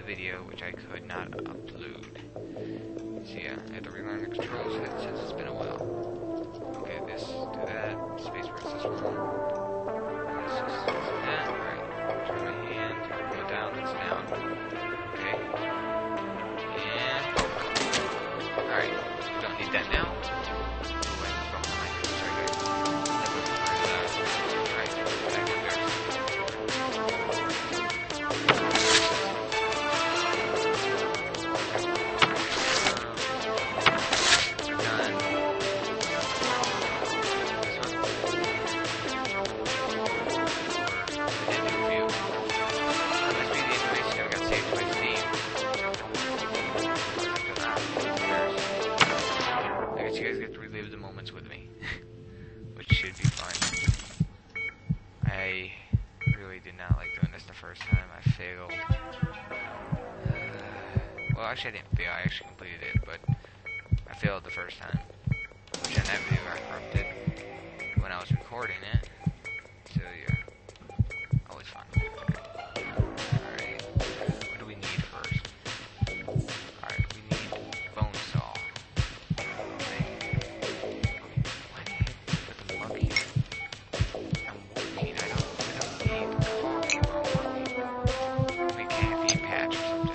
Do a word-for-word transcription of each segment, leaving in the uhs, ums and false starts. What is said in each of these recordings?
video, which I could not upload. So yeah, I have to relearn the controls since it's been a while. Okay, this, do that, space press this one. This is that, right. Turn my hand, go down, that's down. Okay. And, alright, we don't need that now. Wait, what's wrong with my mic? Sorry guys. Alright, back up there. Actually, I didn't fail. I actually completed it, but I failed the first time. Which in that video got corrupted when I was recording it. So yeah, always fun. Alright, what do we need first? Alright, we need bone saw. Right. Why did I put the mug here? I'm working. I don't, I don't need coffee while I'm working. Make caffeine patch or something.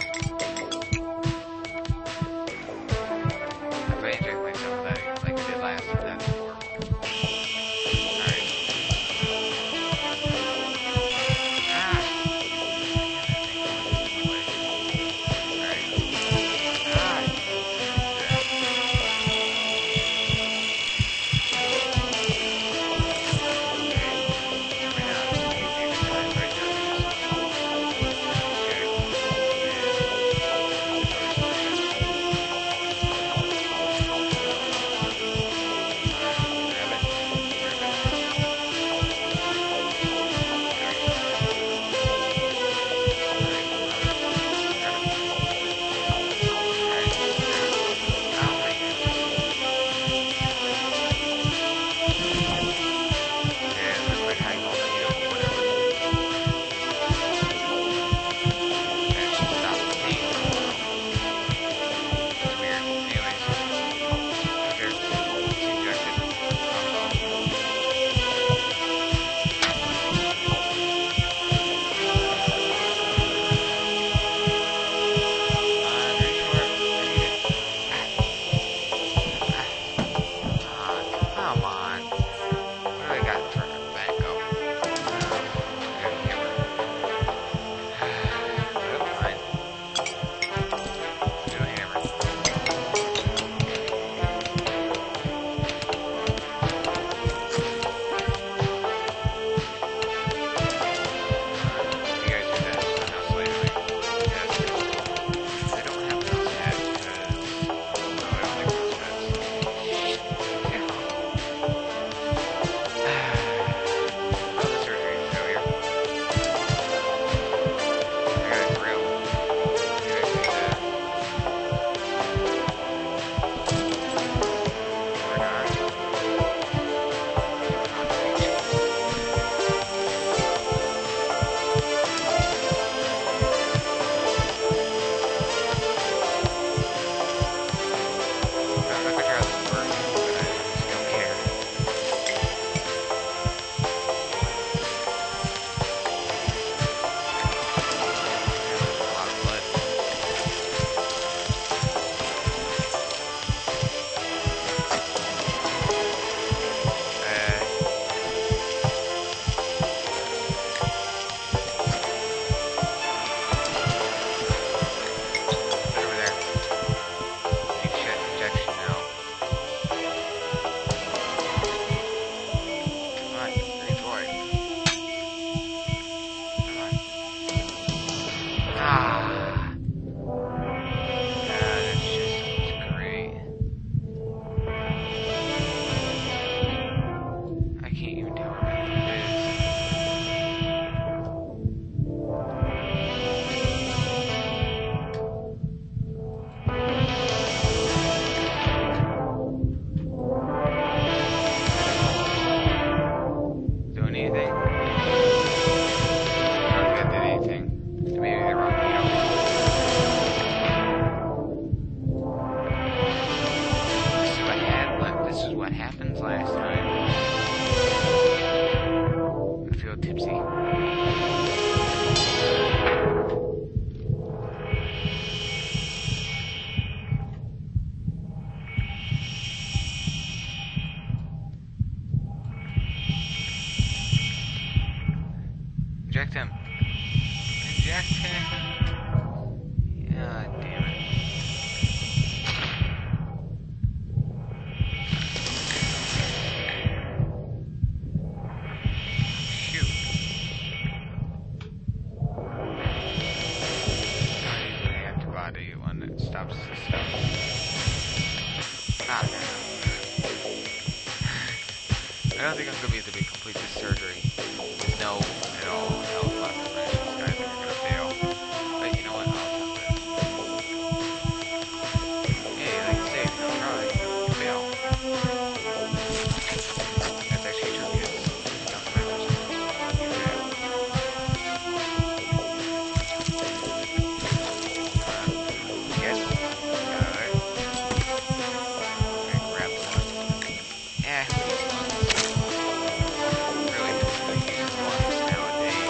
Inject him. Inject him. God damn it. Shoot. I usually have to body one that stops the stuff. Ah, I don't think I'm gonna be able to complete this surgery with no at all health left to finish these guys. I think I'm gonna fail. But you know what? I'll attempt it. Hey, like I say, if you don't try, you fail. That's actually true because don't remember something. You fail. Uh, yes. Got it. Okay, grab one. Eh, these ones. Really difficult to use ones nowadays.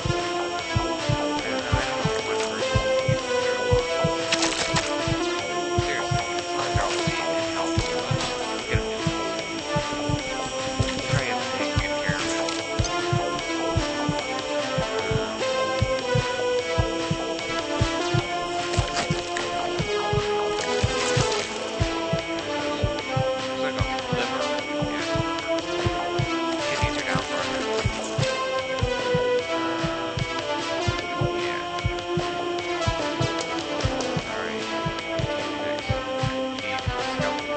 I don't know, I don't know what person uses their lungs. Seriously, as long as they're all safe and healthy, let's get them new ones. Try to take good care of it. There's like a liver. Yes, liver. Kidneys are down farther. Yeah. Alright. Next. Need skeleton.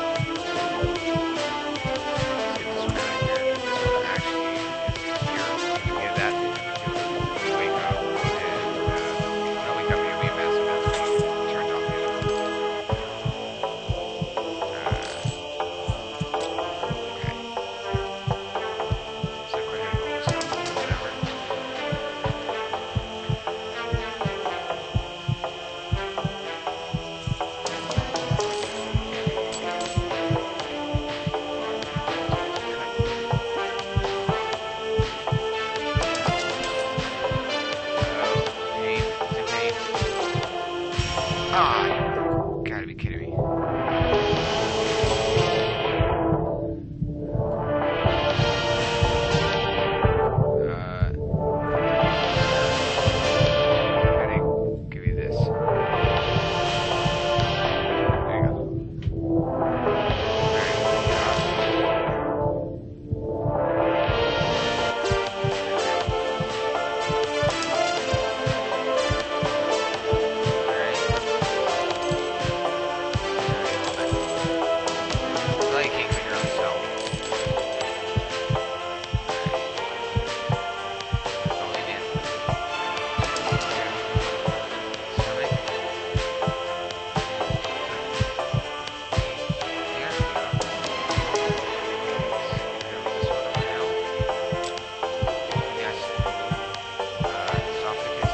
Let's get this one out of here. This one actually is here. We get that until we wake up. And, uh, when I wake up, it'll be a mess about me. Turns off the other one. Uh, okay. So go ahead and roll this up. Whatever. Uh-oh. Pain. Is it pain? Ah, you gotta be kidding me. Uh, gotta give you this. There you go. Alright, it's like you can't clean your own cell. All you did. Stomach. There we go. This one over now. Yes. Uh, esophagus.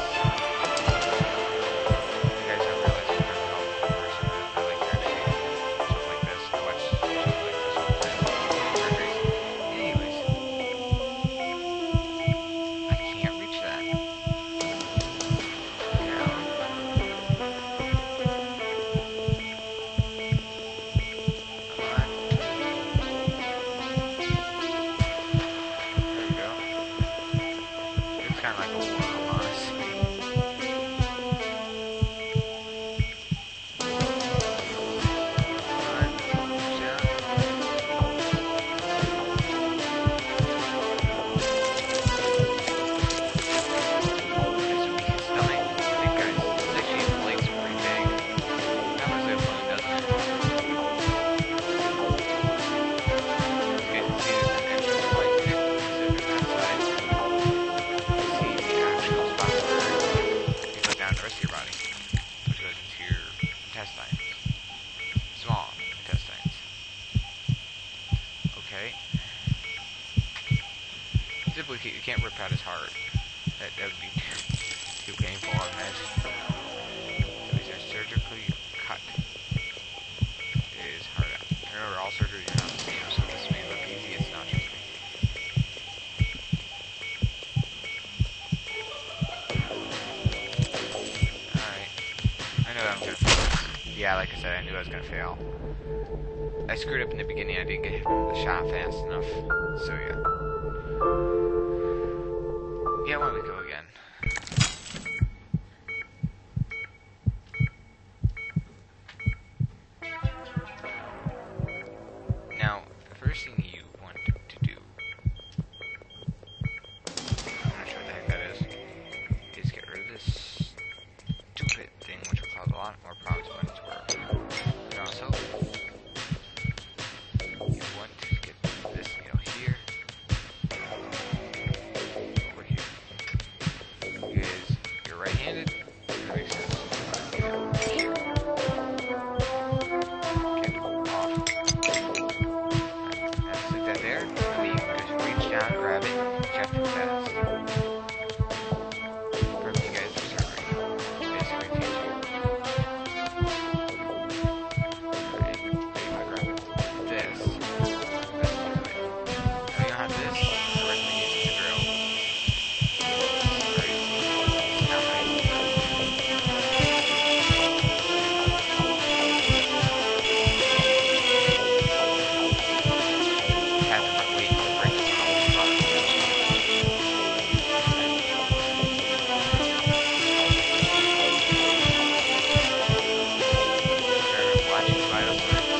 You guys don't realize I'm a healthy person. I like to actually stuff like this. I watch stuff like this all the time. Surgeries. Anyways. I can't reach that. Down. Come on. There we go. It's kind of like a worm, honestly. Come on. Push down. It's a weak stomach. Big guys. It's actually, his legs are pretty big. That was a balloon, doesn't it? You can see there's an entrance quite big. Zip in that side. See the actual spot where it goes down the rest of your body, which goes into your intestines. Small intestines. Okay. Typically, you can't rip out his heart. That, that would be too painful on this. So these are surgically cut his heart out. Remember, all surgeries are not the same, so this may look easy. It's not, trust me. Alright. I know that I'm gonna fail. Yeah, like I said, I knew I was gonna fail. I screwed up in the beginning. I didn't get hit with the shot fast enough. So yeah. Yeah, why don't we go again? Now, the first thing you want to do, I'm not sure what the heck that is, is get rid of this stupid thing, which will cause a lot more problems when it's working. And also, you want to get this needle here, over here. Because you're right-handed, that makes sense. Here. Get off. And stick that there, and then you can just reach down, grab it, check the test. Prep you guys for surgery. Basically teach you. Alright, then you might grab this. That's to do it. Now you have this, correctly use the drill. Alright. Now how you do it. Have to wait to break the spot. Start watching vital signs.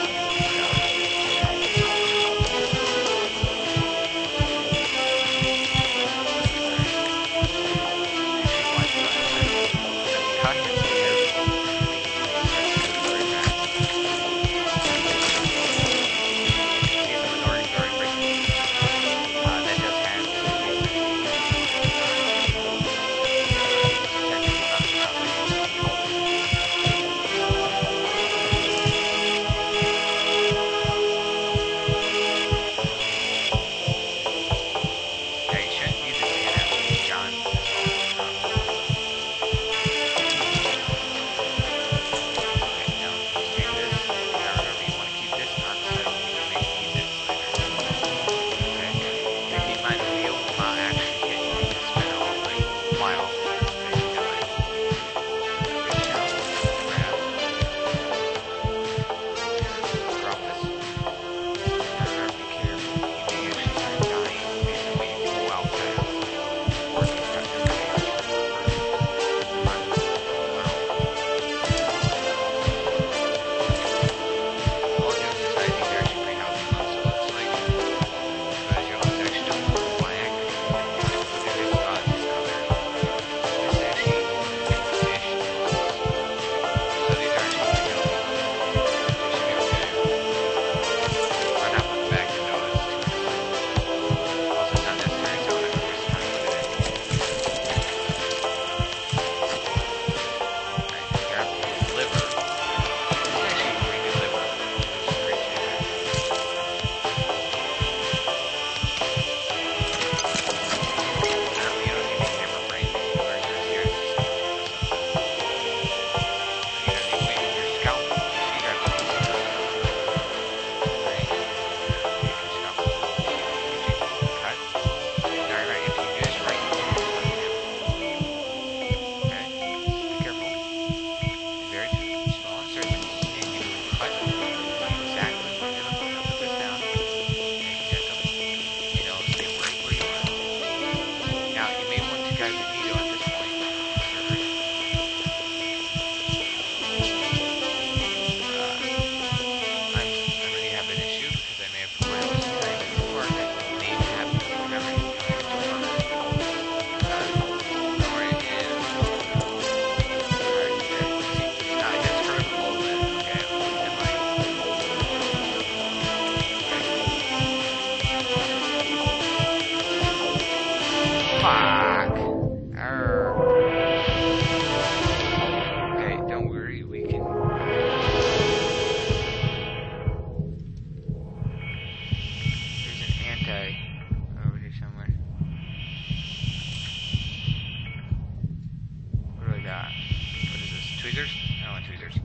tweezers? I don't want tweezers.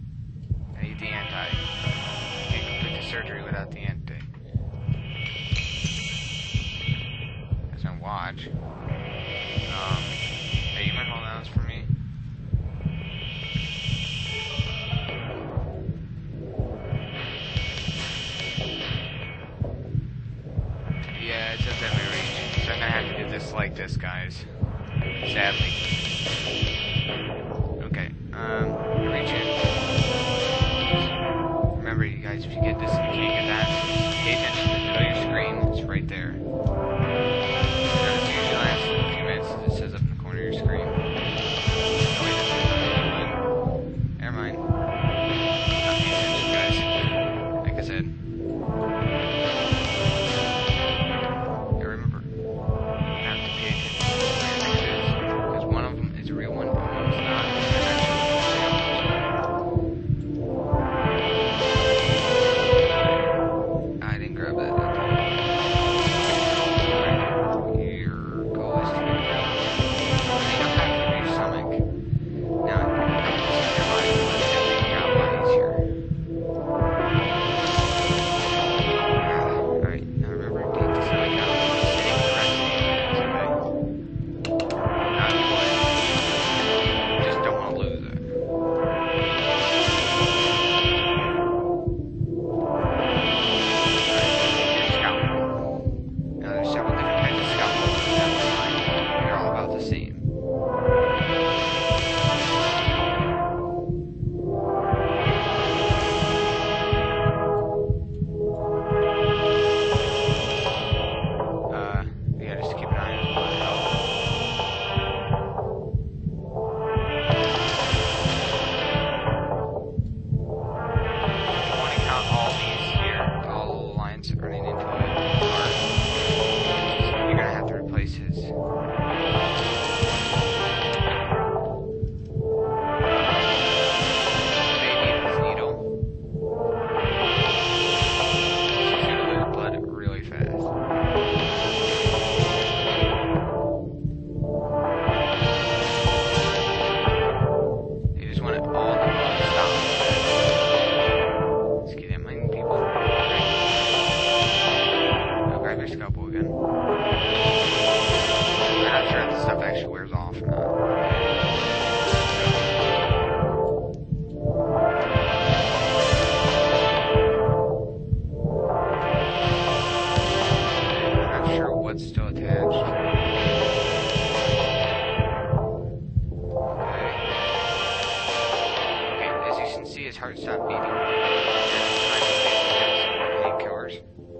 I need the anti. Can't complete the surgery without the anti. That's my watch. Um, hey, you might hold on this for me? Yeah, it says that may reach. So I'm gonna have to do this like this. guys. Sadly. Okay, um, reach in. Remember, you guys, if you get this and you can't get that, pay attention to the middle of your screen. It's right there. And it's usually lasts a few minutes. It says up in the corner of your screen. No, wait, this is never mind. Never mind. Not paying attention, guys. Like I said. Yeah, remember, you have to pay attention to what your next is, because one of them is a real one, and one is not. And actually, I didn't grab that. Your goal is to get it out. And you don't have to do your stomach. Now, this is your body, but it's making your outline easier. Alright, now remember, take the stomach out. Sitting the rest of the minutes, okay? Not quite. Just don't want to lose it. Now there's several different types of scalpels in that line. They're all about the same. Uh, yeah, just keep an eye on blood health. You want to count all these here, all the lines running into it. You're gonna have to replace his. Maybe his needle. He's gonna lose blood really fast. You just want it all to stop. Let's get in mind people. Now grab your scalpel again. I'm not sure if this stuff actually wears off or not. I'm not sure what's still attached. Okay. Okay, as you can see, his heart stopped beating. And it's time to get some more painkillers.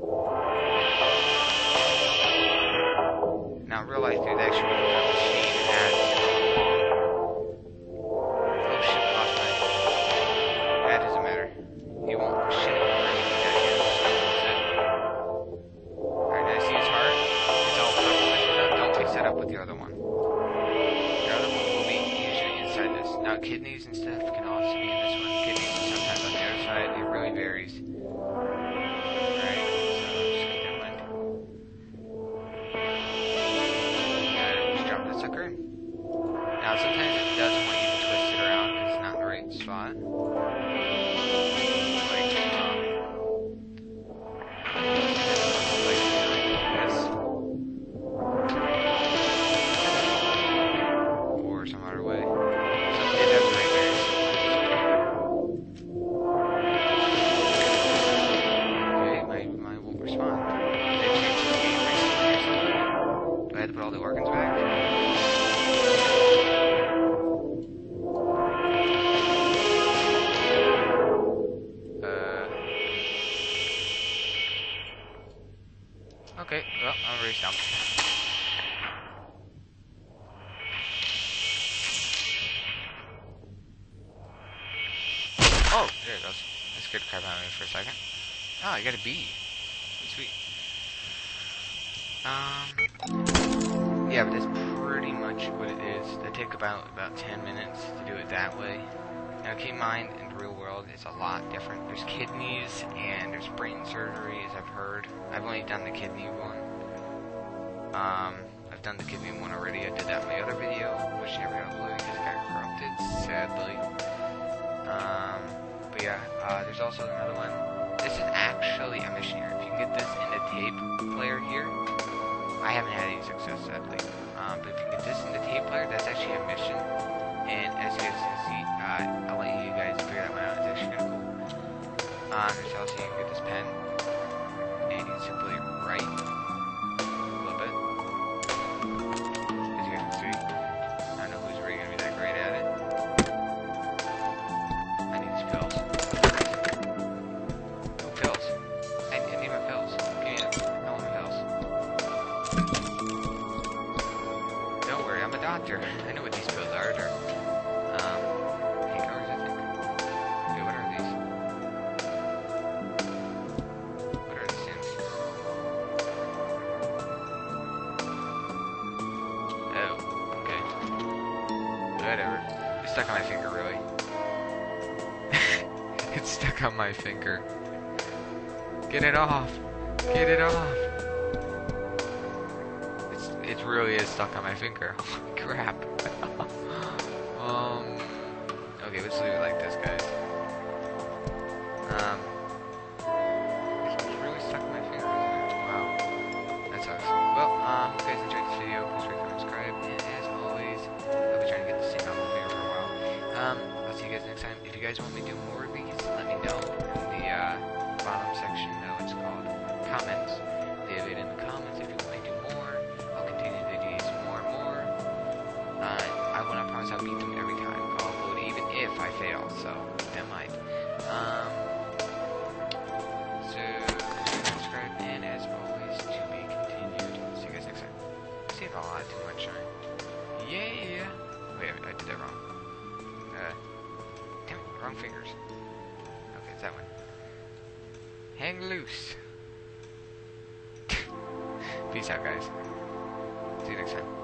Now, in real life, there's actually a machine that has oh shit, lost my. That doesn't matter. He won't shit or anything that again. Alright, now see his heart? It's all purple. Don't mix that up with the other one. The other one will be usually inside this. Now, kidneys and stuff can also be in this one. Kidneys are sometimes on the other side. It really varies. Alright, so just keep that in mind. Just drop that sucker in. Now, sometimes it does want you to twist it around because it's not in the right spot. Like, um, like this. Or some other way. So it does really vary sometimes. Okay, my, my won't respond. They changed the game recently or something. Do I have to put all the organs back? Uh. Okay, well, I'm already stumped. Oh, there it goes. That scared the crap out of me for a second. Oh, I got a bee. Sweet. Um. Yeah, but that's pretty much what it is. They take about about ten minutes to do it that way. Now, keep in mind, in the real world, it's a lot different. There's kidneys and there's brain surgery, as I've heard. I've only done the kidney one. Um, I've done the kidney one already. I did that in my other video, which never got uploaded because it got corrupted, sadly. Um, but yeah, uh, there's also another one. This is actually a mission here. If you can get this in the tape player here, I haven't had any success, sadly. Um, but if you get this in the tape player, that's actually a mission. And as you guys can see, uh, I'll let you guys figure that one out. It's actually kind of cool. Um, there's also you can get this pen, and you can simply write a little bit. pills. Oh, pills. I, I need my pills. Give me it. I want my pills. Don't worry, I'm a doctor. I know what these pills are. They're, um, painkillers, I think. Okay, what are these? What are these things? Oh, okay. Whatever. It's stuck on my finger, really. It's stuck on my finger. Get it off! Get it off! It's, it really is stuck on my finger. Holy crap. um, okay, let's leave it like this, guys. Um, it's really stuck on my finger, isn't it? Wow. That sucks. Well, um, if you guys enjoyed this video, please rate, comment, subscribe, and as always, I'll be trying to get this thing off my finger for a while. Um, I'll see you guys next time. If you guys want me to do more of these, let me know in the, uh, bottom section. No, it's called comments. Leave it in the comments if you want me to do more. I'll continue to do these more and more. Uh, I will not promise I'll beat them every time. I'll upload even if I fail, so that might. Um, so, subscribe, and as always, to be continued. See you guys next time. See if I'll add too much shine. Yeah! Wait, I did that wrong. Uh, damn it, wrong fingers. Okay, it's that one. Hang loose. Peace out, guys. See you next time.